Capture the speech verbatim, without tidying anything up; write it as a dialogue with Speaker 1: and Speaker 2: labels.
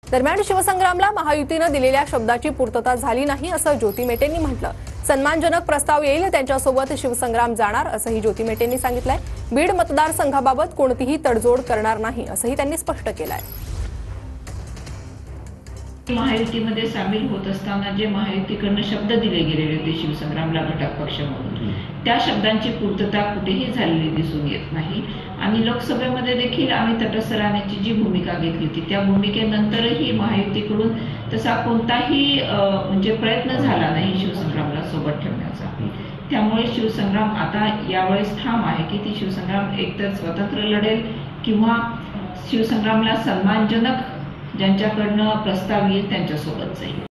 Speaker 1: दरम्यान शिवसंग्रामला महायुतीनं दिलेल्या शब्दाची पूर्तता झाली नाही असं ज्योती मेटेंनी म्हटलं। सन्मानजनक प्रस्ताव येईल त्यांच्यासोबत शिवसंग्राम जाणार असंही ज्योती मेटेंनी सांगितलंय। बीड मतदारसंघाबाबत कोणतीही तडजोड करणार नाही असंही त्यांनी स्पष्ट केलंय।
Speaker 2: महायुतीमध्ये सामील होत असताना जे महायुतीकडून शब्द दिले गेलेले होते शिवसंग्रामला घटक पक्ष म्हणून, त्या शब्दांची पूर्तता कुठेही झालेली दिसून येत नाही। आणि लोकसभेमध्ये देखील आम्ही तटस्थ राहण्याची जी भूमिका घेतली होती त्या भूमिकेनंतरही महायुतीकडून तसा कोणताही म्हणजे प्रयत्न झाला नाही शिवसंग्रामला सोबत ठेवण्याचा। त्यामुळे शिवसंग्राम आता यावेळेस ठाम आहे की ती शिवसंग्राम एकतर स्वतंत्र लढेल किंवा शिवसंग्रामला सन्मानजनक ज्यांच्याकडनं प्रस्ताव येईल त्यांच्यासोबत जाईल।